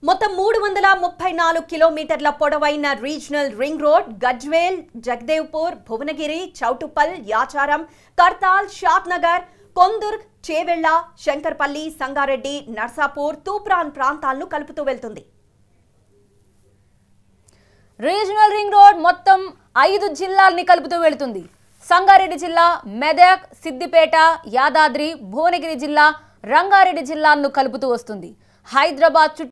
మొత్తం 334 కిలోమీటర్ల పొడవైన regional ring road Gajwel, Jagdevpur, Bhuvanagiri, Choutuppal, Yacharam, Kartal, Shadnagar, Kondurg, Chevella, Shankarpalli, Sangareddy, Narsapur, Toopran ప్రాంతాలను కలుపుతూ వెళ్తుంది. రీజనల్ రింగ్ రోడ్ మొత్తం 5 జిల్లాల్ని కలుపుతూ వెళ్తుంది. సంగారెడ్డి జిల్లా, మెదక్, సిద్దిపేట, యాదాద్రి, భువనగిరి జిల్లా, రంగారెడ్డి జిల్లాలను కలుపుతూ వస్తుంది. హైదరాబాద్